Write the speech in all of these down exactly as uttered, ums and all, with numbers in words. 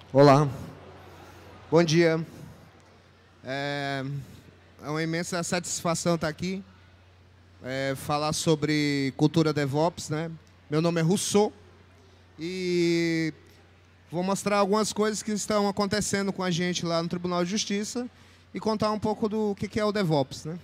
Olá, bom dia. É, é uma imensa satisfação estar aqui, é, falar sobre cultura DevOps, né? Meu nome é Rousseau e vou mostrar algumas coisas que estão acontecendo com a gente lá no Tribunal de Justiça e contar um pouco do que é o DevOps, né?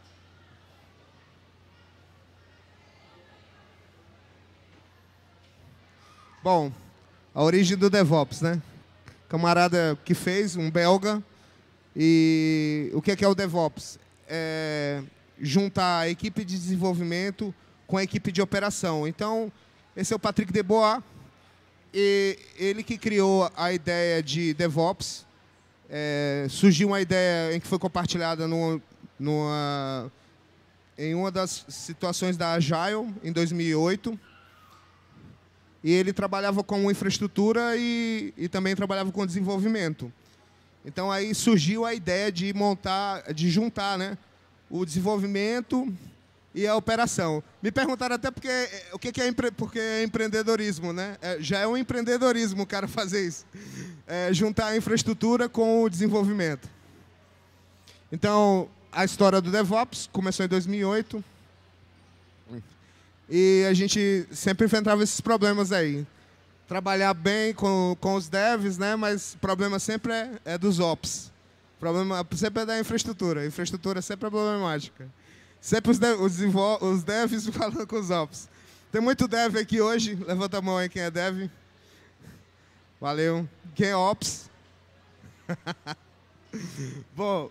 Bom, a origem do DevOps, né? Camarada que fez, um belga. E o que é o DevOps? É juntar a equipe de desenvolvimento com a equipe de operação. Então, esse é o Patrick Debois, e ele que criou a ideia de DevOps. É, surgiu uma ideia em que foi compartilhada no, numa, em uma das situações da Agile, em dois mil e oito. E ele trabalhava com infraestrutura e, e também trabalhava com desenvolvimento. Então, aí surgiu a ideia de montar, de juntar, né, o desenvolvimento e a operação. Me perguntaram até porque, o que é, empre, porque é empreendedorismo, né? É, já é um empreendedorismo o cara fazer isso. É, juntar a infraestrutura com o desenvolvimento. Então, a história do DevOps começou em dois mil e oito. E a gente sempre enfrentava esses problemas aí. Trabalhar bem com, com os devs, né? Mas o problema sempre é, é dos ops. O problema sempre é da infraestrutura. A infraestrutura sempre é problemática. Sempre os, dev, os, os devs falando com os ops. Tem muito dev aqui hoje. Levanta a mão aí quem é dev. Valeu. Quem é ops? Bom,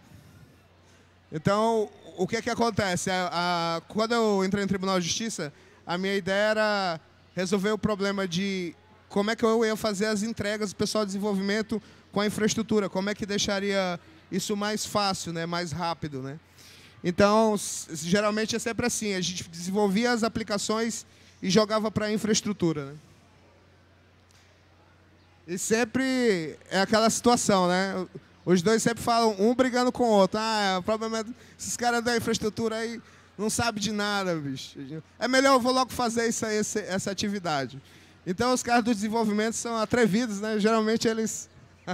então, o que é que acontece? A, a, quando eu entrei no Tribunal de Justiça, a minha ideia era resolver o problema de como é que eu ia fazer as entregas do pessoal de desenvolvimento com a infraestrutura, como é que deixaria isso mais fácil, né, mais rápido, né? Então, geralmente é sempre assim, a gente desenvolvia as aplicações e jogava para a infraestrutura, né? E sempre é aquela situação, né? Os dois sempre falam, um brigando com o outro. Ah, o problema é esses caras da infraestrutura aí não sabem de nada, bicho. É melhor eu vou logo fazer isso aí, essa atividade. Então, os caras do desenvolvimento são atrevidos, né? Geralmente, eles...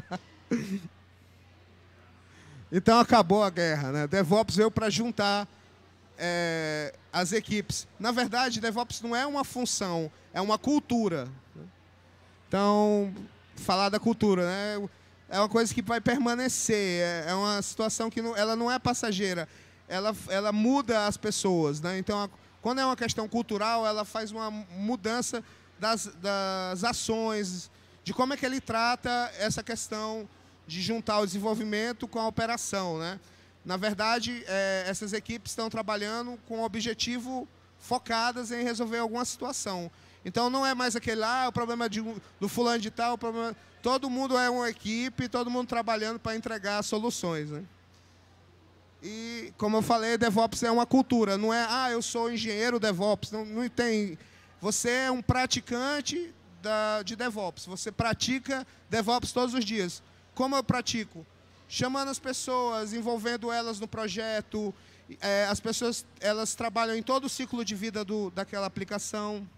Então, acabou a guerra, né? DevOps veio para juntar é, as equipes. Na verdade, DevOps não é uma função, é uma cultura. Então, falar da cultura, né? É uma coisa que vai permanecer, é uma situação que não, ela não é passageira, ela, ela muda as pessoas, né? Então, a, quando é uma questão cultural, ela faz uma mudança das, das ações, de como é que ele trata essa questão de juntar o desenvolvimento com a operação, né? Na verdade, é, essas equipes estão trabalhando com o objetivo focadas em resolver alguma situação. Então, não é mais aquele, ah, o problema de, do fulano de tal, o problema... Todo mundo é uma equipe, todo mundo trabalhando para entregar soluções, né? E, como eu falei, DevOps é uma cultura. Não é, ah, eu sou engenheiro DevOps. Não, não tem... Você é um praticante da, de DevOps. Você pratica DevOps todos os dias. Como eu pratico? Chamando as pessoas, envolvendo elas no projeto. É, as pessoas elas trabalham em todo o ciclo de vida do, daquela aplicação.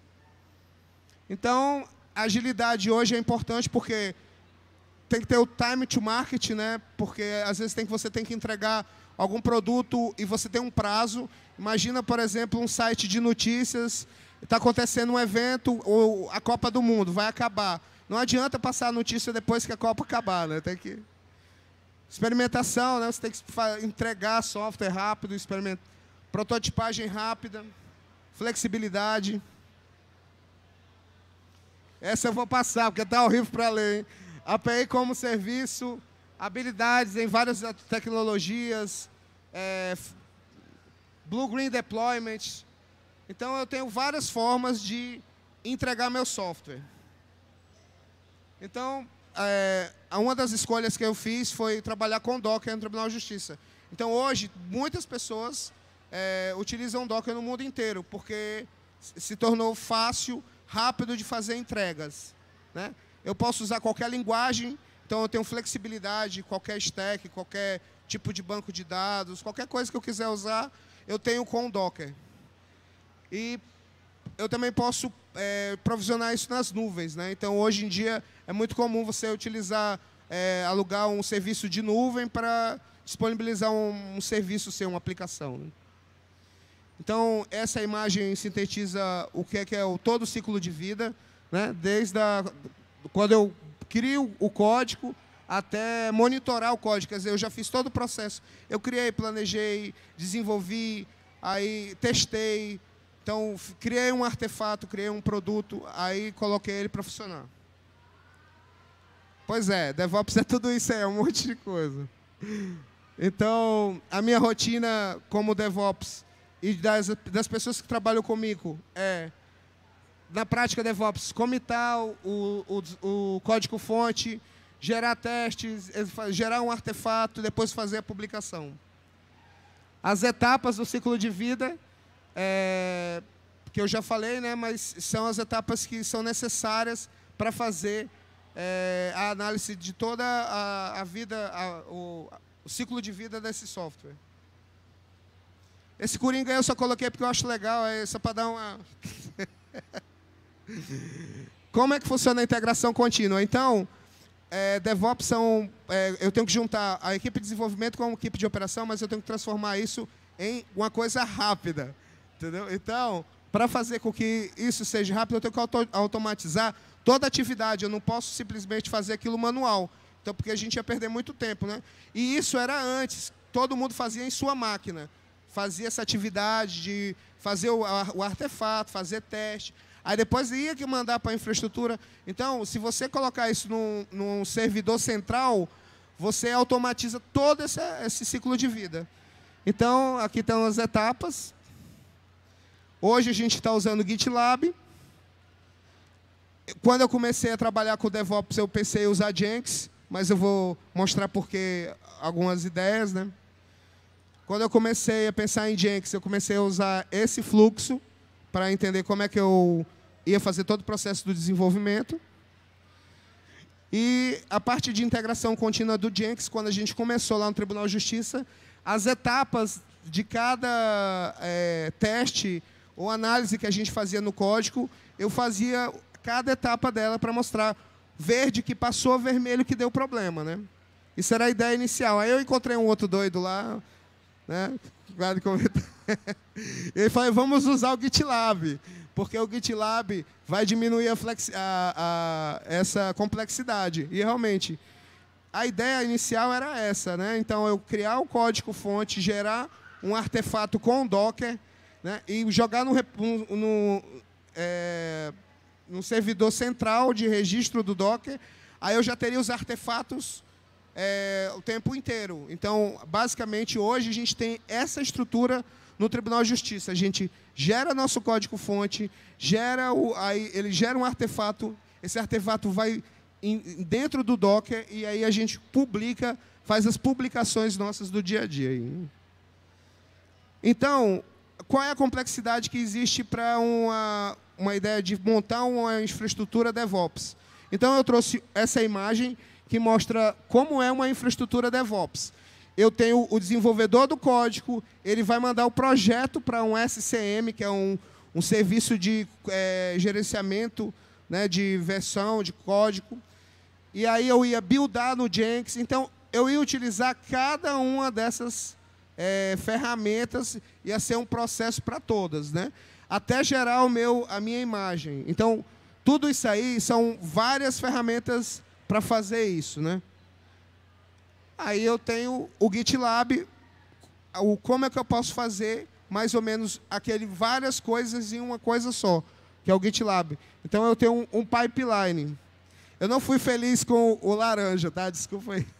Então, a agilidade hoje é importante porque tem que ter o time to market, né? Porque às vezes tem que, você tem que entregar algum produto e você tem um prazo. Imagina, por exemplo, um site de notícias, está acontecendo um evento, ou a Copa do Mundo vai acabar. Não adianta passar a notícia depois que a Copa acabar, né? Tem que... Experimentação, né? Você tem que entregar software rápido, experiment... prototipagem rápida, flexibilidade. Essa eu vou passar, porque está horrível para ler, hein? A P I como serviço, habilidades em várias tecnologias, é, Blue-Green Deployment. Então, eu tenho várias formas de entregar meu software. Então, é, uma das escolhas que eu fiz foi trabalhar com Docker no Tribunal de Justiça. Então, hoje, muitas pessoas é, utilizam Docker no mundo inteiro, porque se tornou fácil, rápido de fazer entregas, né? Eu posso usar qualquer linguagem, então eu tenho flexibilidade, qualquer stack, qualquer tipo de banco de dados, qualquer coisa que eu quiser usar, eu tenho com o Docker. E eu também posso é, provisionar isso nas nuvens, né? Então, hoje em dia, é muito comum você utilizar, é, alugar um serviço de nuvem para disponibilizar um, um serviço seu, uma aplicação, né? Então, essa imagem sintetiza o que é, que é o, todo o ciclo de vida, né? Desde a, quando eu crio o código até monitorar o código. Quer dizer, eu já fiz todo o processo. Eu criei, planejei, desenvolvi, aí testei. Então, criei um artefato, criei um produto, aí coloquei ele para funcionar. Pois é, DevOps é tudo isso aí, é um monte de coisa. Então, a minha rotina como DevOps e das, das pessoas que trabalham comigo é, na prática DevOps, comitar o, o, o código-fonte, gerar testes, gerar um artefato, depois fazer a publicação. As etapas do ciclo de vida, é, que eu já falei, né, mas são as etapas que são necessárias para fazer é, a análise de toda a, a vida, a, o, o ciclo de vida desse software. Esse Coringa eu só coloquei porque eu acho legal, é só para dar uma... Como é que funciona a integração contínua? Então, é, DevOps são... É, eu tenho que juntar a equipe de desenvolvimento com a equipe de operação, mas eu tenho que transformar isso em uma coisa rápida. Entendeu? Então, para fazer com que isso seja rápido, eu tenho que auto automatizar toda a atividade. Eu não posso simplesmente fazer aquilo manual. Então, porque a gente ia perder muito tempo, né? E isso era antes. Todo mundo fazia em sua máquina. Fazia essa atividade de fazer o, a, o artefato, fazer teste. Aí depois ia que mandar para a infraestrutura. Então, se você colocar isso num, num servidor central, você automatiza todo esse, esse ciclo de vida. Então, aqui estão as etapas. Hoje a gente está usando o GitLab. Quando eu comecei a trabalhar com o DevOps, eu pensei em usar Jenkins, mas eu vou mostrar porque algumas ideias, né? Quando eu comecei a pensar em Jenkins, eu comecei a usar esse fluxo para entender como é que eu ia fazer todo o processo do desenvolvimento. E a parte de integração contínua do Jenkins, quando a gente começou lá no Tribunal de Justiça, as etapas de cada é, teste ou análise que a gente fazia no código, eu fazia cada etapa dela para mostrar verde que passou, vermelho que deu problema, né? Isso era a ideia inicial. Aí eu encontrei um outro doido lá, né? Ele falou, vamos usar o GitLab, porque o GitLab vai diminuir a flexi a, a, essa complexidade. E, realmente, a ideia inicial era essa, né? Então, eu criar o código-fonte, gerar um artefato com Docker, né? E jogar no, no, no, é, no servidor central de registro do Docker. Aí eu já teria os artefatos É, o tempo inteiro. Então, basicamente, hoje a gente tem essa estrutura no Tribunal de Justiça. A gente gera nosso código-fonte, gera o, aí ele gera um artefato, esse artefato vai em, dentro do Docker e aí a gente publica, faz as publicações nossas do dia a dia. Então, qual é a complexidade que existe para uma, uma ideia de montar uma infraestrutura DevOps? Então, eu trouxe essa imagem que mostra como é uma infraestrutura DevOps. Eu tenho o desenvolvedor do código, ele vai mandar o projeto para um S C M, que é um, um serviço de é, gerenciamento, né, de versão, de código. E aí eu ia buildar no Jenkins. Então, eu ia utilizar cada uma dessas é, ferramentas, ia ser um processo para todas, né? Até gerar o meu, a minha imagem. Então, tudo isso aí são várias ferramentas para fazer isso, né? Aí eu tenho o GitLab, o como é que eu posso fazer mais ou menos aquele várias coisas em uma coisa só, que é o GitLab. Então eu tenho um, um pipeline. Eu não fui feliz com o laranja, tá? Desculpa aí.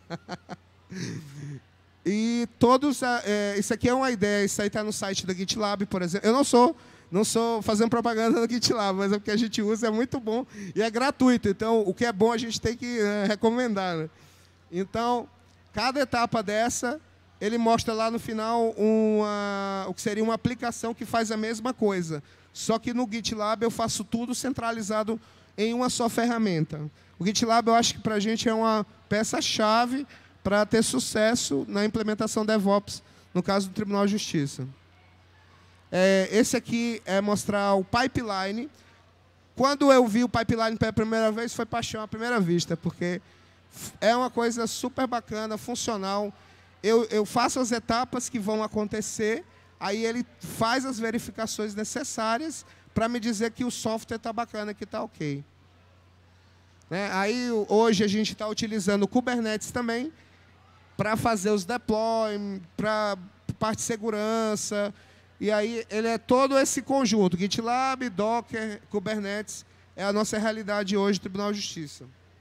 E todos, é, isso aqui é uma ideia, isso aí está no site da GitLab, por exemplo. Eu não sou Não sou fazendo propaganda no GitLab, mas é porque a gente usa, é muito bom e é gratuito. Então, o que é bom a gente tem que é, recomendar, né? Então, cada etapa dessa, ele mostra lá no final uma, o que seria uma aplicação que faz a mesma coisa. Só que no GitLab eu faço tudo centralizado em uma só ferramenta. O GitLab, eu acho que para a gente é uma peça-chave para ter sucesso na implementação DevOps, no caso do Tribunal de Justiça. É, esse aqui é mostrar o pipeline. quando eu vi o pipeline pela primeira vez, foi paixão à primeira vista, porque é uma coisa super bacana, funcional. Eu, eu faço as etapas que vão acontecer, aí ele faz as verificações necessárias para me dizer que o software está bacana, que está ok. Né? Aí, hoje, a gente está utilizando o Kubernetes também para fazer os deploy, para parte de segurança. E aí, ele é todo esse conjunto. GitLab, Docker, Kubernetes, é a nossa realidade hoje do Tribunal de Justiça.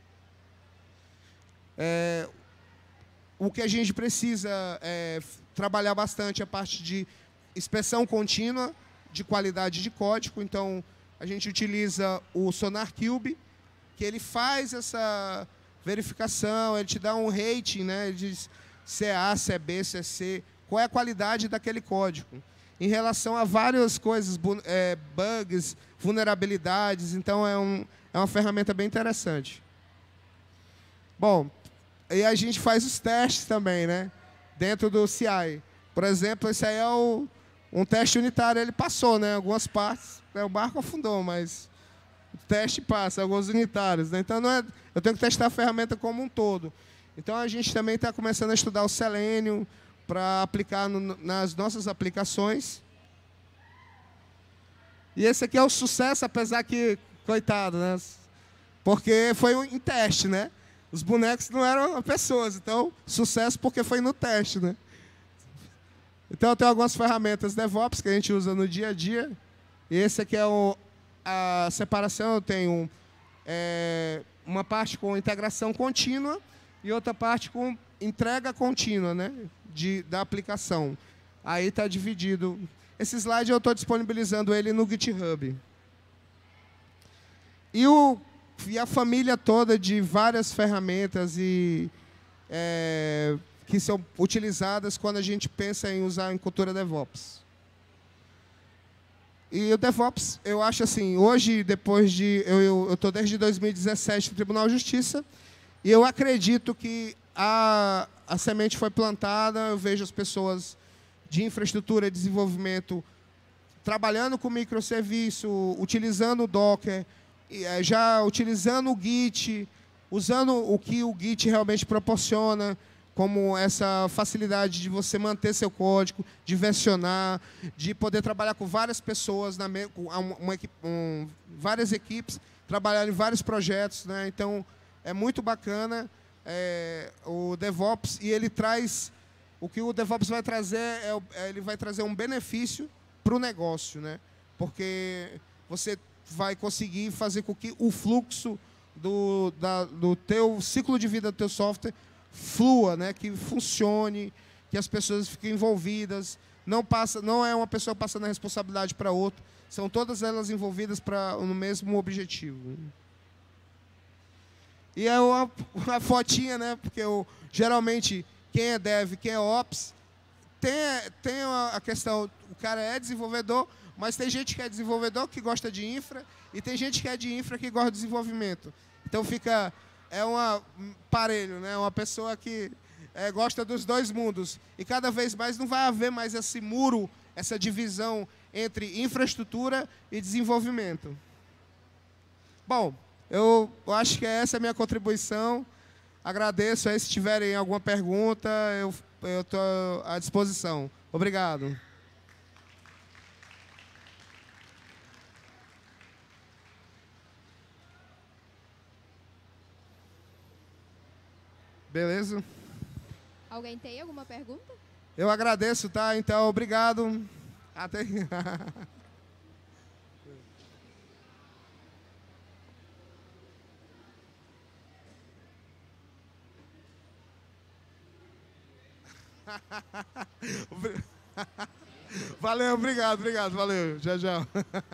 É, o que a gente precisa é trabalhar bastante a parte de inspeção contínua de qualidade de código. Então, a gente utiliza o SonarQube, que ele faz essa verificação, ele te dá um rating, né? Ele diz se é A, se é B, se é C, qual é a qualidade daquele código. Em relação a várias coisas, é, bugs, vulnerabilidades, então é, um, é uma ferramenta bem interessante. Bom, e a gente faz os testes também, né? Dentro do C I. Por exemplo, esse aí é o, um teste unitário, ele passou, né? Algumas partes, né? O barco afundou, mas o teste passa, alguns unitários. Né? Então, não é, eu tenho que testar a ferramenta como um todo. Então, a gente também está começando a estudar o Selenium para aplicar no, nas nossas aplicações. E esse aqui é o sucesso, apesar que, coitado, né? Porque foi um, em teste, né? Os bonecos não eram pessoas, então, sucesso porque foi no teste, né? Então, eu tenho algumas ferramentas DevOps que a gente usa no dia a dia. E esse aqui é o, a separação. Eu tenho é, uma parte com integração contínua e outra parte com entrega contínua, né? De, da aplicação. Aí está dividido. Esse slide eu estou disponibilizando ele no GitHub. E, o, e a família toda de várias ferramentas e, é, que são utilizadas quando a gente pensa em usar em cultura DevOps. E o DevOps, eu acho assim, hoje, depois de... Eu estou desde dois mil e dezessete no Tribunal de Justiça, e eu acredito que a, a semente foi plantada, eu vejo as pessoas de infraestrutura e desenvolvimento trabalhando com microserviço, utilizando o Docker, já utilizando o Git, usando o que o Git realmente proporciona, como essa facilidade de você manter seu código, de versionar, de poder trabalhar com várias pessoas, na me, com uma, uma, um, várias equipes, trabalhar em vários projetos. Né? Então, é muito bacana é, o DevOps, e ele traz... O que o DevOps vai trazer, é, ele vai trazer um benefício para o negócio, né? Porque você vai conseguir fazer com que o fluxo do, da, do teu ciclo de vida do teu software flua, né? Que funcione, que as pessoas fiquem envolvidas. Não, passa, não é uma pessoa passando a responsabilidade para outra, são todas elas envolvidas pra, no mesmo objetivo. E é uma, uma fotinha, né? Porque eu, geralmente... Quem é dev, quem é ops, tem, tem a questão, o cara é desenvolvedor, mas tem gente que é desenvolvedor que gosta de infra, e tem gente que é de infra que gosta de desenvolvimento. Então fica, é um parelho, né? Uma pessoa que é, gosta dos dois mundos. E cada vez mais não vai haver mais esse muro, essa divisão entre infraestrutura e desenvolvimento. Bom, eu, eu acho que essa é a minha contribuição. Agradeço aí, se tiverem alguma pergunta, eu estou à disposição. Obrigado. Beleza? Alguém tem alguma pergunta? Eu agradeço, tá? Então, obrigado. Até... Valeu, obrigado, obrigado, valeu. Já, já.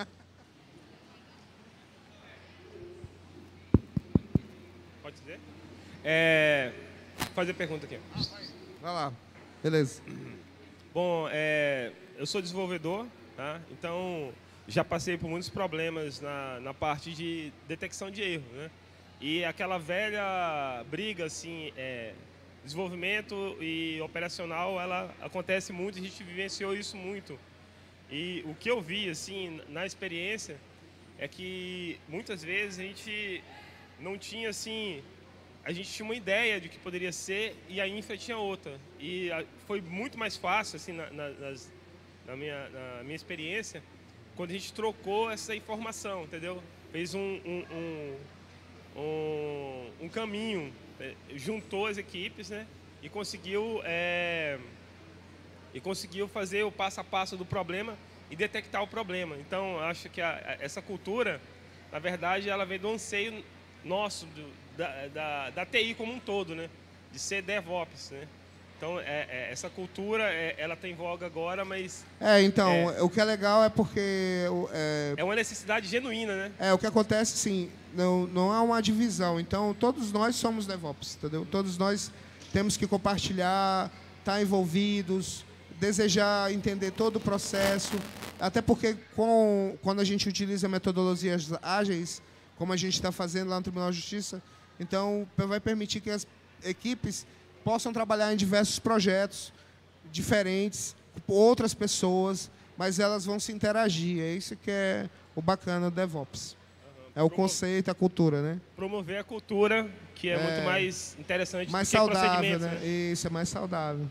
Pode dizer? É, vou fazer pergunta aqui. Vai lá, beleza. Bom, é, eu sou desenvolvedor, tá? Então já passei por muitos problemas na, na parte de detecção de erro, né? E aquela velha briga, assim, é, desenvolvimento e operacional, ela acontece muito, a gente vivenciou isso muito. E o que eu vi, assim, na experiência, é que muitas vezes a gente não tinha assim, a gente tinha uma ideia de que poderia ser e a infra tinha outra. E a, foi muito mais fácil, assim, na, na, nas, na, minha, na minha experiência, quando a gente trocou essa informação, entendeu? Fez um, um, um, um, um caminho, é, juntou as equipes, né? E conseguiu, é, e conseguiu fazer o passo a passo do problema e detectar o problema. Então, acho que a, a, essa cultura, na verdade, ela vem do anseio nosso, do, da, da, da T I como um todo, né? De ser DevOps, né? Então, é, é, essa cultura, é, ela tem voga agora, mas... É, então, é, o que é legal é porque... É, é uma necessidade genuína, né? É, o que acontece, sim, não, não há uma divisão. Então, todos nós somos DevOps, entendeu? Todos nós temos que compartilhar, estar envolvidos, desejar entender todo o processo. Até porque, com, quando a gente utiliza metodologias ágeis, como a gente está fazendo lá no Tribunal de Justiça, então, vai permitir que as equipes possam trabalhar em diversos projetos diferentes, com outras pessoas, mas elas vão se interagir. É isso que é o bacana do DevOps. Uhum. É o Promo... conceito, a cultura, né? Promover a cultura, que é, é muito mais interessante mais do que saudável, procedimentos. Né? Né? Isso, é mais saudável.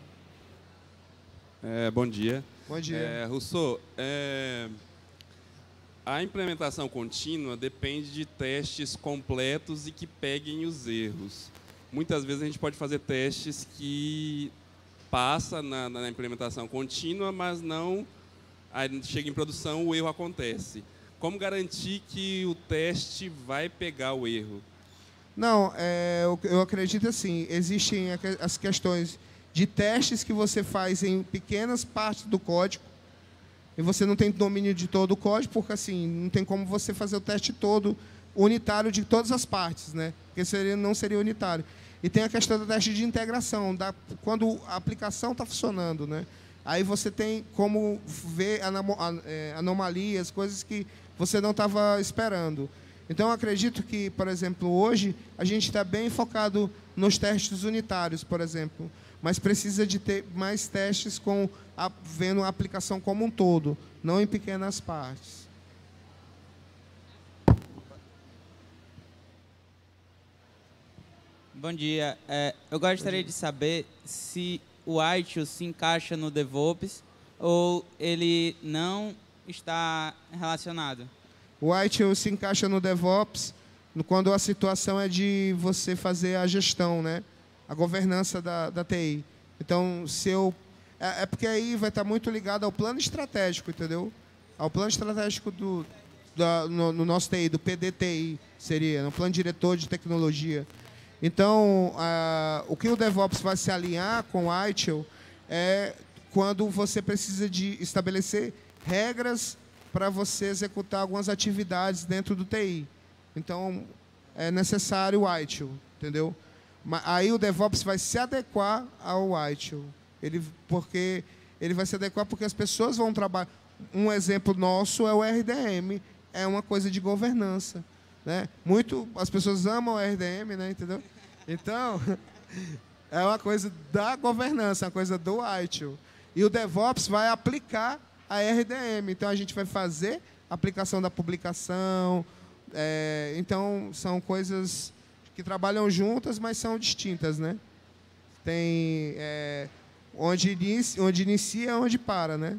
É, bom dia. Bom dia. É, Rousseau, é, a implementação contínua depende de testes completos e que peguem os erros. Muitas vezes a gente pode fazer testes que passa na, na implementação contínua, mas não aí chega em produção, o erro acontece. Como garantir que o teste vai pegar o erro? Não, é, eu, eu acredito assim, existem as questões de testes que você faz em pequenas partes do código e você não tem domínio de todo o código, porque assim, não tem como você fazer o teste todo unitário de todas as partes, né? Porque seria, não seria unitário. E tem a questão do teste de integração, da, quando a aplicação está funcionando, né? Aí você tem como ver anomalias, coisas que você não estava esperando. Então, eu acredito que, por exemplo, hoje, a gente está bem focado nos testes unitários, por exemplo, mas precisa de ter mais testes com a, vendo a aplicação como um todo, não em pequenas partes. Bom dia. É, eu gostaria de saber se o I T I L se encaixa no DevOps ou ele não está relacionado. O I T I L se encaixa no DevOps quando a situação é de você fazer a gestão, né? A governança da, da T I. Então, se eu... É, é porque aí vai estar muito ligado ao plano estratégico, entendeu? Ao plano estratégico do, da, no, no nosso T I, do P D T I, seria, no plano diretor de tecnologia. Então, a, o que o DevOps vai se alinhar com o I T I L é quando você precisa de estabelecer regras para você executar algumas atividades dentro do T I. Então, é necessário o I T I L, entendeu? Aí o DevOps vai se adequar ao I T I L. Ele, porque ele vai se adequar porque as pessoas vão trabalhar. Um exemplo nosso é o R D M, é uma coisa de governança. Né? Muito, as pessoas amam o R D M, né? Entendeu? Então, é uma coisa da governança, uma coisa do I T I L. E o DevOps vai aplicar a R D M. Então, a gente vai fazer a aplicação da publicação. É, então, são coisas que trabalham juntas, mas são distintas. Né? Tem é, onde, inicia, onde inicia, onde para. Né?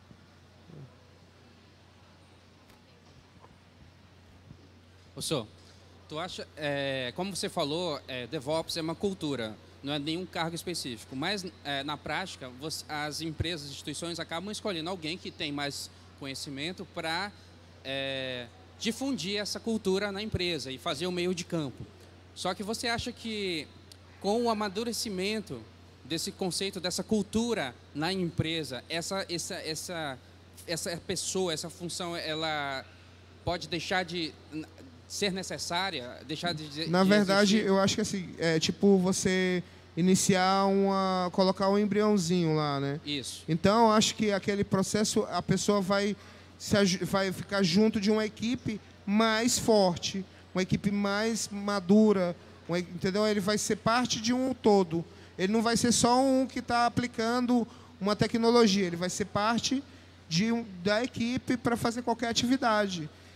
Professor, tu acha, é, como você falou, é, DevOps é uma cultura, não é nenhum cargo específico, mas é, na prática você, as empresas, as instituições acabam escolhendo alguém que tem mais conhecimento para é, difundir essa cultura na empresa e fazer o meio de campo. Só que você acha que com o amadurecimento desse conceito, dessa cultura na empresa, essa, essa, essa, essa pessoa, essa função, ela pode deixar de ser necessária, deixar de Na de verdade, existir? eu acho que assim, é tipo você iniciar uma, colocar um embriãozinho lá, né? Isso. Então, eu acho que aquele processo, a pessoa vai, se, vai ficar junto de uma equipe mais forte, uma equipe mais madura, uma, entendeu? Ele vai ser parte de um todo. Ele não vai ser só um que está aplicando uma tecnologia, ele vai ser parte de, da equipe para fazer qualquer atividade.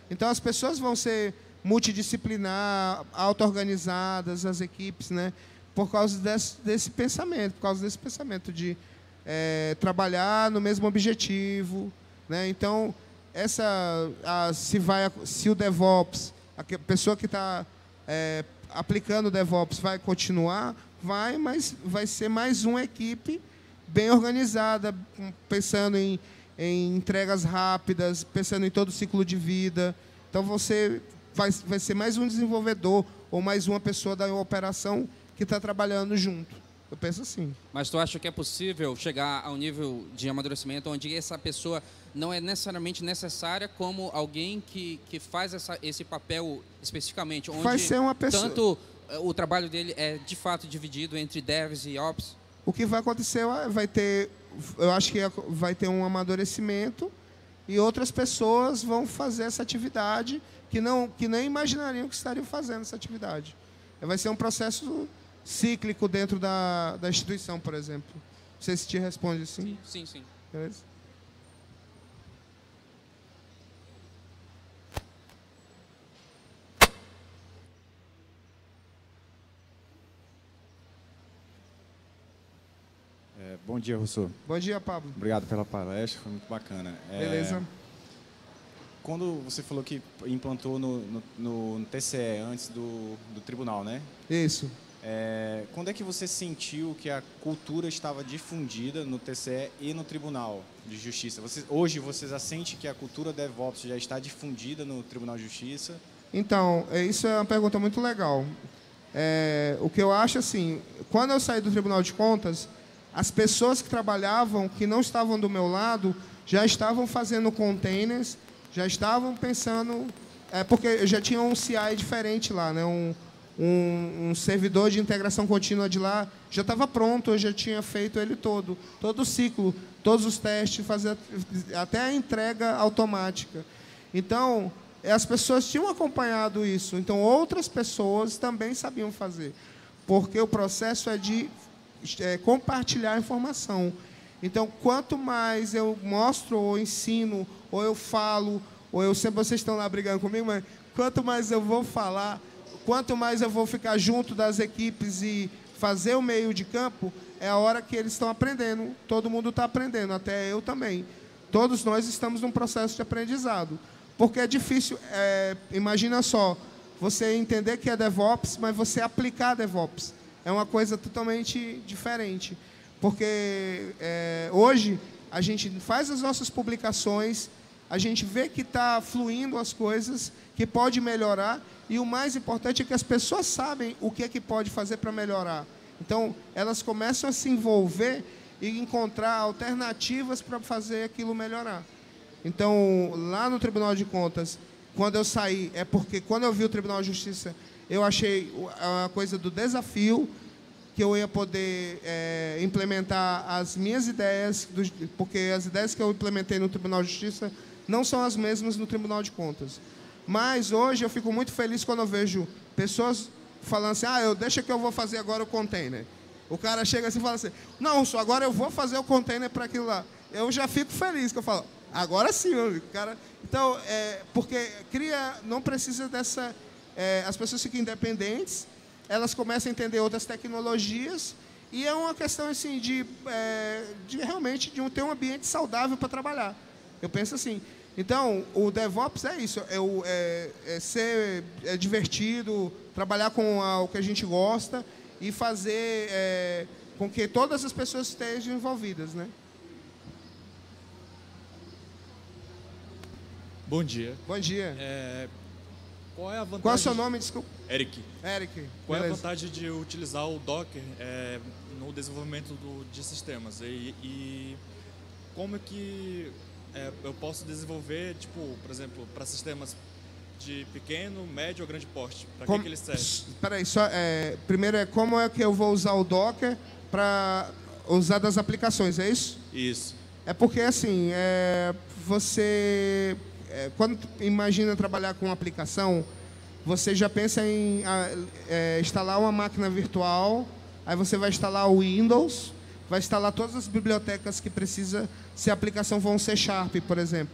Então, as pessoas vão ser multidisciplinar, auto-organizadas, as equipes, né? Por causa desse, desse pensamento, por causa desse pensamento de é, trabalhar no mesmo objetivo, né? Então, essa, a, se, vai, se o DevOps, a pessoa que está é, aplicando o DevOps vai continuar, vai, mas vai ser mais uma equipe bem organizada, pensando em, em entregas rápidas, pensando em todo o ciclo de vida. Então, você vai, vai ser mais um desenvolvedor ou mais uma pessoa da operação que está trabalhando junto. Eu penso assim. Mas tu acha que é possível chegar ao nível de amadurecimento onde essa pessoa não é necessariamente necessária como alguém que, que faz essa, esse papel especificamente? Onde vai ser uma pessoa... tanto o trabalho dele é de fato dividido entre devs e ops? O que vai acontecer vai ter, eu acho que vai ter um amadurecimento e outras pessoas vão fazer essa atividade que, não, que nem imaginariam que estariam fazendo essa atividade. Vai ser um processo cíclico dentro da, da instituição, por exemplo. Não sei se te responde assim. Sim, sim. sim. Beleza? É, bom dia, Rousseau. Bom dia, Pablo. Obrigado pela palestra, foi muito bacana. É, Beleza. Quando você falou que implantou no, no, no T C E antes do, do tribunal, né? Isso. É, quando é que você sentiu que a cultura estava difundida no T C E e no Tribunal de Justiça? Você, hoje você já sente que a cultura DevOps já está difundida no Tribunal de Justiça? Então, isso é uma pergunta muito legal. É, o que eu acho, assim, quando eu saí do Tribunal de Contas, as pessoas que trabalhavam, que não estavam do meu lado, já estavam fazendo containers, já estavam pensando... É, porque eu já tinha um C I diferente lá, né? um, um, um servidor de integração contínua de lá, já estava pronto, eu já tinha feito ele todo, todo o ciclo, todos os testes, fazer, até a entrega automática. Então, as pessoas tinham acompanhado isso, então outras pessoas também sabiam fazer, porque o processo é de é, compartilhar a informação. Então, quanto mais eu mostro ou ensino, ou eu falo, ou eu sempre vocês estão lá brigando comigo, mas quanto mais eu vou falar, quanto mais eu vou ficar junto das equipes e fazer o meio de campo, é a hora que eles estão aprendendo. Todo mundo está aprendendo, até eu também. Todos nós estamos num processo de aprendizado. Porque é difícil, é, imagina só, você entender que é DevOps, mas você aplicar DevOps. É uma coisa totalmente diferente. Porque é, hoje a gente faz as nossas publicações, a gente vê que está fluindo as coisas, que pode melhorar, e o mais importante é que as pessoas sabem o que é que pode fazer para melhorar. Então, elas começam a se envolver e encontrar alternativas para fazer aquilo melhorar. Então, lá no Tribunal de Contas, quando eu saí, é porque quando eu vi o Tribunal de Justiça, eu achei a coisa do desafio, que eu ia poder é, implementar as minhas ideias, porque as ideias que eu implementei no Tribunal de Justiça não são as mesmas no Tribunal de Contas. Mas hoje eu fico muito feliz quando eu vejo pessoas falando assim, ah, eu, deixa que eu vou fazer agora o container. O cara chega assim e fala assim, não, só agora eu vou fazer o container para aquilo lá. Eu já fico feliz, que eu falo, agora sim, meu cara. Então, é, porque cria, não precisa dessa... É, as pessoas ficam independentes, elas começam a entender outras tecnologias, e é uma questão assim, de, é, de realmente de um, ter um ambiente saudável para trabalhar. Eu penso assim. Então, o DevOps é isso, é, o, é, é ser é divertido, trabalhar com a, o que a gente gosta e fazer é, com que todas as pessoas estejam envolvidas, né? Bom dia. Bom dia. É, qual é a vantagem... Qual é o seu nome, desculpa? Eric. Eric. Qual beleza. é a vantagem de utilizar o Docker é, no desenvolvimento do, de sistemas? E, e como é que é, eu posso desenvolver, tipo, por exemplo, para sistemas de pequeno, médio ou grande porte? Para que, que eles servem? Espera aí, só, é, primeiro é como é que eu vou usar o Docker para usar das aplicações, é isso? Isso. É porque, assim, é, você... É, quando imagina trabalhar com uma aplicação, você já pensa em é, instalar uma máquina virtual, aí você vai instalar o Windows, vai instalar todas as bibliotecas que precisa, se a aplicação for um C Sharp, por exemplo.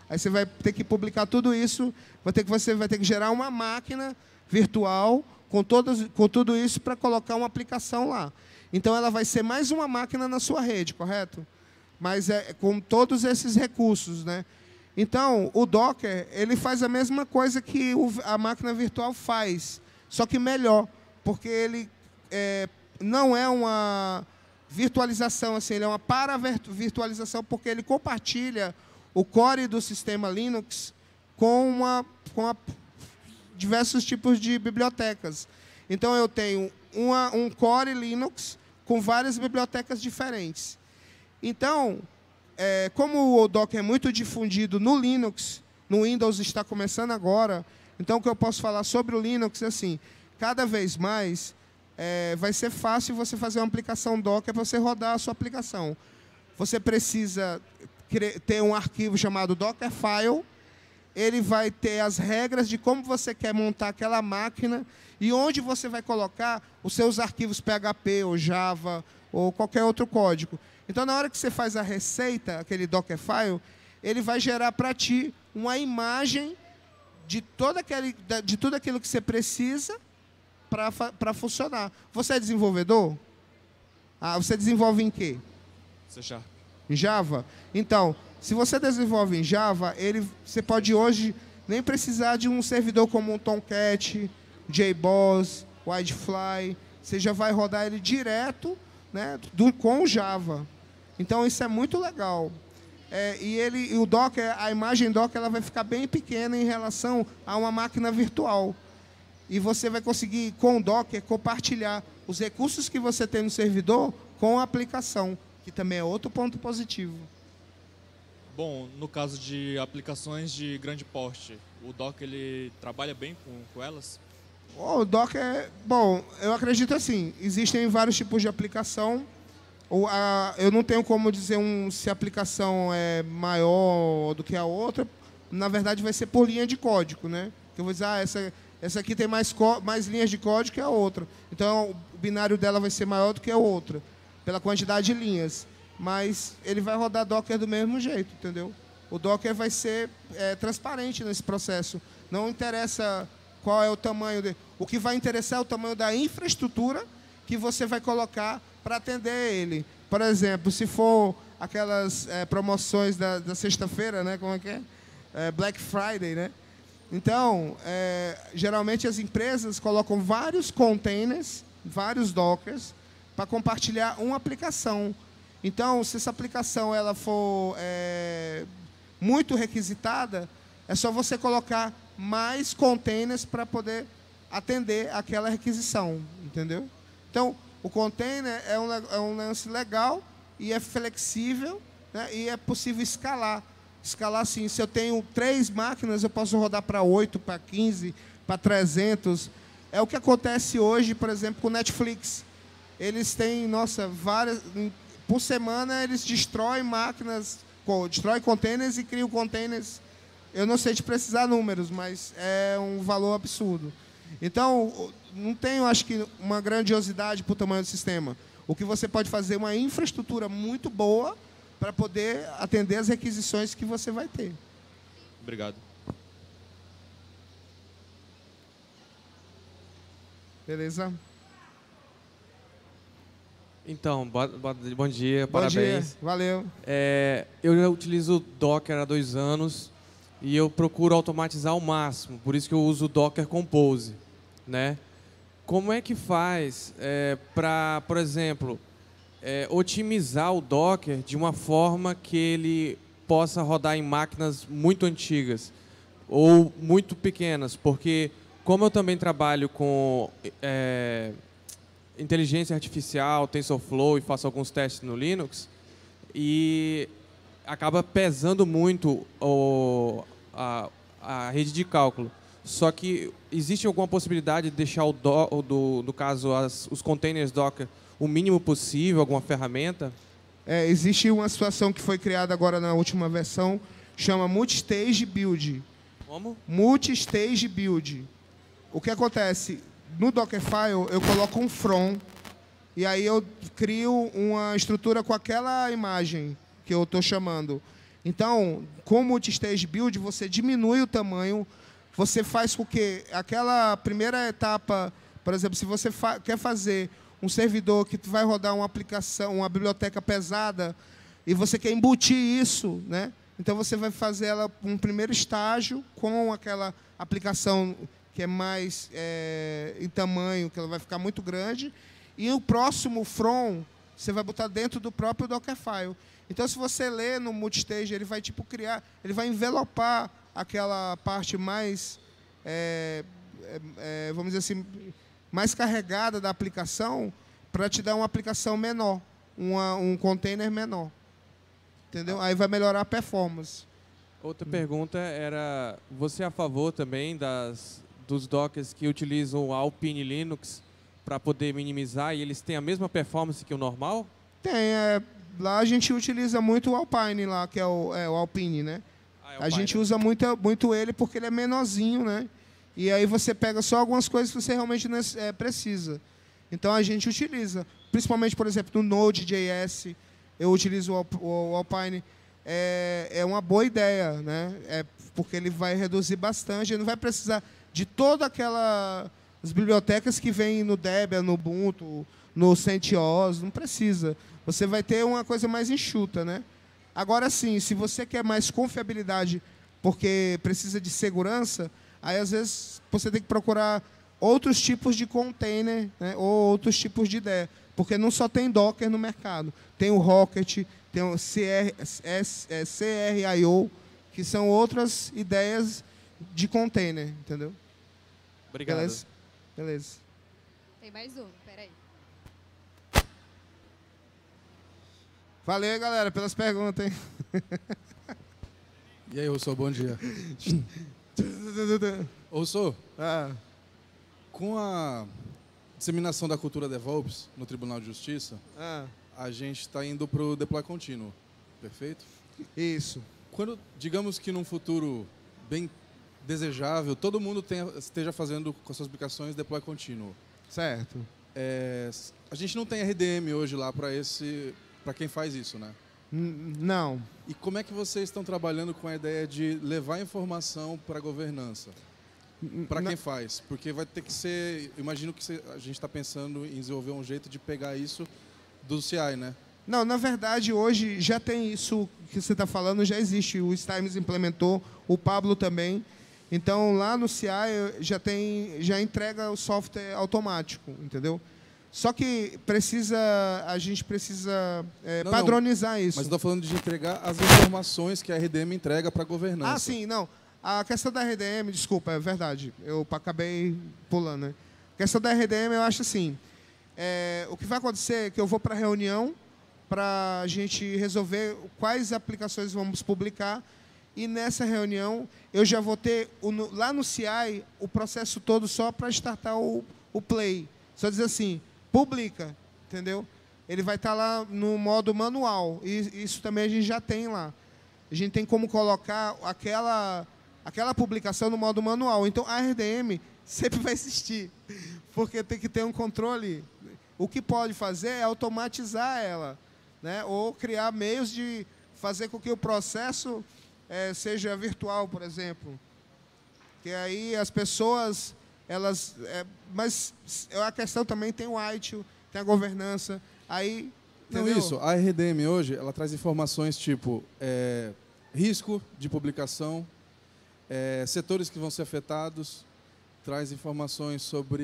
Aí você vai ter que publicar tudo isso, vai ter que, você vai ter que gerar uma máquina virtual com, todos, com tudo isso para colocar uma aplicação lá. Então, ela vai ser mais uma máquina na sua rede, correto? Mas é com todos esses recursos, né? Então, o Docker, ele faz a mesma coisa que o, a máquina virtual faz, só que melhor, porque ele é, não é uma virtualização, assim, ele é uma para-virtualização, porque ele compartilha o core do sistema Linux com, uma, com a, diversos tipos de bibliotecas. Então, eu tenho uma, um core Linux com várias bibliotecas diferentes. Então, é, como o Docker é muito difundido no Linux, no Windows está começando agora, então o que eu posso falar sobre o Linux é assim, cada vez mais é, vai ser fácil você fazer uma aplicação Docker para você rodar a sua aplicação. Você precisa ter um arquivo chamado Dockerfile, ele vai ter as regras de como você quer montar aquela máquina e onde você vai colocar os seus arquivos P H P ou Java ou qualquer outro código. Então, na hora que você faz a receita, aquele Dockerfile, ele vai gerar para ti uma imagem de, todo aquele, de tudo aquilo que você precisa para funcionar. Você é desenvolvedor? Ah, você desenvolve em quê? C Sharp. Em Java? Então, se você desenvolve em Java, ele, você pode hoje nem precisar de um servidor como um Tomcat, J B O S, Widefly. Você já vai rodar ele direto, né, do, com o Java. Então, isso é muito legal. É, e ele, e o Docker, a imagem Docker, ela vai ficar bem pequena em relação a uma máquina virtual. E você vai conseguir, com o Docker, compartilhar os recursos que você tem no servidor com a aplicação, que também é outro ponto positivo. Bom, no caso de aplicações de grande porte, o Docker ele trabalha bem com, com elas? O Docker, bom, eu acredito assim, existem vários tipos de aplicação. Ou a, eu não tenho como dizer um, se a aplicação é maior do que a outra. Na verdade, vai ser por linha de código, né? Eu vou dizer, ah, essa, essa aqui tem mais, mais linhas de código que a outra. Então, o binário dela vai ser maior do que a outra, pela quantidade de linhas. Mas ele vai rodar Docker do mesmo jeito, entendeu? O Docker vai ser é, transparente nesse processo. Não interessa qual é o tamanho dele. O que vai interessar é o tamanho da infraestrutura que você vai colocar para atender ele. Por exemplo, se for aquelas é, promoções da, da sexta-feira, né? Como é que é? é? Black Friday, né? Então, é, geralmente as empresas colocam vários containers, vários Dockers, para compartilhar uma aplicação. Então, se essa aplicação ela for é, muito requisitada, é só você colocar mais containers para poder atender aquela requisição, entendeu? Então, o container é um, é um lance legal e é flexível, né, e é possível escalar. Escalar assim, se eu tenho três máquinas, eu posso rodar para oito, para quinze, para trezentos. É o que acontece hoje, por exemplo, com o Netflix. Eles têm, nossa, várias... Por semana, eles destroem máquinas, destroem containers e criam containers. Eu não sei de precisar números, mas é um valor absurdo. Então, não tenho, acho que, uma grandiosidade para o tamanho do sistema. O que você pode fazer é uma infraestrutura muito boa para poder atender as requisições que você vai ter. Obrigado. Beleza? Então, bo bo bom dia, bom parabéns. Dia, valeu. É, eu já utilizo Docker há dois anos e eu procuro automatizar ao máximo, por isso que eu uso o Docker Compose, né? Como é que faz é, para, por exemplo, é, otimizar o Docker de uma forma que ele possa rodar em máquinas muito antigas ou muito pequenas? Porque, como eu também trabalho com é, inteligência artificial, TensorFlow e faço alguns testes no Linux, e acaba pesando muito o, a, a rede de cálculo. Só que existe alguma possibilidade de deixar, o do, do, no caso, as, os containers Docker o mínimo possível, alguma ferramenta? É, existe uma situação que foi criada agora na última versão, chama Multistage Build. Como? Multistage Build. O que acontece? No Dockerfile, eu coloco um from, e aí eu crio uma estrutura com aquela imagem que eu estou chamando. Então, com o multi-stage build, você diminui o tamanho, você faz com que aquela primeira etapa, por exemplo, se você fa quer fazer um servidor que vai rodar uma aplicação, uma biblioteca pesada, e você quer embutir isso, né? Então você vai fazer ela um primeiro estágio com aquela aplicação que é mais é, em tamanho, que ela vai ficar muito grande, e o próximo from você vai botar dentro do próprio Dockerfile. Então, se você ler no multistage, ele vai tipo criar, ele vai envelopar aquela parte mais, é, é, vamos dizer assim, mais carregada da aplicação para te dar uma aplicação menor, uma, um container menor. Entendeu? Aí vai melhorar a performance. Outra pergunta era, você é a favor também das, dos Dockers que utilizam o Alpine Linux para poder minimizar e eles têm a mesma performance que o normal? Tem. É, lá a gente utiliza muito o Alpine, lá, que é o, é, o Alpine, né? Ah, é o a gente né? usa muito, muito ele porque ele é menorzinho, né? E aí você pega só algumas coisas que você realmente não é, precisa. Então a gente utiliza. Principalmente, por exemplo, no Node.js, eu utilizo o, o, o Alpine. É, é uma boa ideia, né? É porque ele vai reduzir bastante, ele não vai precisar de toda aquela as bibliotecas que vêm no Debian, no Ubuntu, no CentOS, não precisa. Você vai ter uma coisa mais enxuta, né? Agora sim, se você quer mais confiabilidade porque precisa de segurança, aí às vezes você tem que procurar outros tipos de container, né? Ou outros tipos de ideia, porque não só tem Docker no mercado, tem o Rocket, tem o C R, C R I O, que são outras ideias de container, entendeu? Obrigado. Beleza? Beleza. Tem mais um, peraí. Valeu, galera, pelas perguntas, hein? E aí, Rousseau, bom dia. Rousseau, ah. com a disseminação da cultura DevOps no Tribunal de Justiça, ah. a gente está indo para o deploy contínuo, perfeito? Isso. Quando, digamos que num futuro bem desejável, todo mundo tenha, esteja fazendo com as suas aplicações deploy contínuo. Certo. É, a gente não tem R D M hoje lá para esse, para quem faz isso, né? Não. E como é que vocês estão trabalhando com a ideia de levar informação para a governança? Para quem faz? Porque vai ter que ser... Imagino que a gente está pensando em desenvolver um jeito de pegar isso do C I, né? Não, na verdade, hoje já tem isso que você está falando, já existe. O Stymes implementou, o Pablo também. Então, lá no C I já, tem, já entrega o software automático, entendeu? Só que precisa, a gente precisa é, não, padronizar não, isso. Mas estou falando de entregar as informações que a R D M entrega para a governança. Ah, sim, não. A questão da R D M, desculpa, é verdade. Eu acabei pulando, né? A questão da R D M, eu acho assim, é, o que vai acontecer é que eu vou para a reunião para a gente resolver quais aplicações vamos publicar e nessa reunião eu já vou ter, o, lá no C I, o processo todo só para startar o, o play. Só dizer assim, publica, entendeu? Ele vai estar lá no modo manual, e isso também a gente já tem lá. A gente tem como colocar aquela, aquela publicação no modo manual. Então, a R D M sempre vai existir, porque tem que ter um controle. O que pode fazer é automatizar ela, né? Ou criar meios de fazer com que o processo é, seja virtual, por exemplo. Que aí as pessoas... Elas, é, mas a questão também tem o I T I L, tem a governança. Aí, não, entendeu? isso. A R D M hoje ela traz informações tipo é, risco de publicação, é, setores que vão ser afetados, traz informações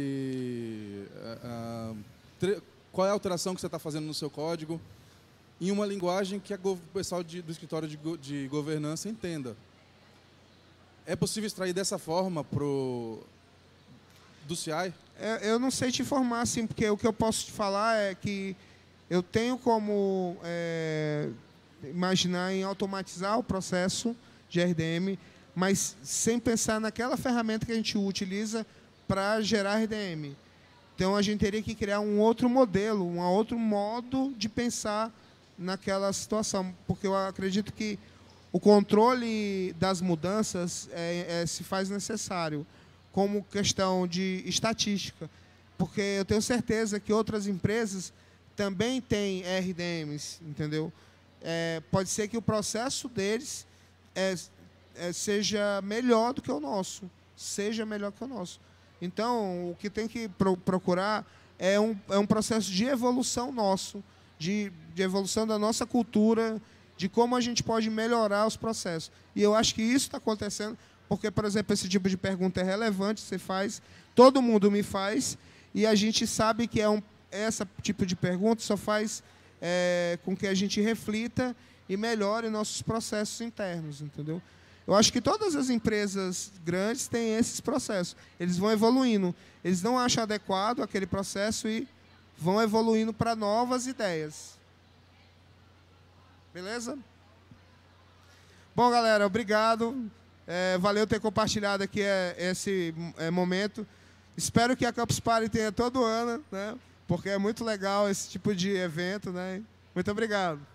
sobre é, é, qual é a alteração que você está fazendo no seu código, em uma linguagem que a, o pessoal de, do escritório de, de governança entenda. É possível extrair dessa forma pro do C I? Eu não sei te informar, assim, porque o que eu posso te falar é que eu tenho como é, imaginar em automatizar o processo de R D M, mas sem pensar naquela ferramenta que a gente utiliza para gerar R D M. Então, a gente teria que criar um outro modelo, um outro modo de pensar naquela situação, porque eu acredito que o controle das mudanças é, é, se faz necessário, como questão de estatística, porque eu tenho certeza que outras empresas também têm R D Ms, entendeu? é, pode ser que o processo deles é, é, seja melhor do que o nosso. Seja melhor que o nosso. Então, o que tem que pro, procurar é um, é um processo de evolução nosso, de, de evolução da nossa cultura, de como a gente pode melhorar os processos. E eu acho que isso está acontecendo, porque, por exemplo, esse tipo de pergunta é relevante, você faz, todo mundo me faz, e a gente sabe que é um, esse tipo de pergunta só faz é, com que a gente reflita e melhore nossos processos internos, entendeu? Eu acho que todas as empresas grandes têm esses processos. Eles vão evoluindo. Eles não acham adequado aquele processo e vão evoluindo para novas ideias. Beleza? Bom, galera, obrigado. É, valeu ter compartilhado aqui é, esse é, momento. Espero que a Campus Party tenha todo ano, né? Porque é muito legal esse tipo de evento, né? Muito obrigado.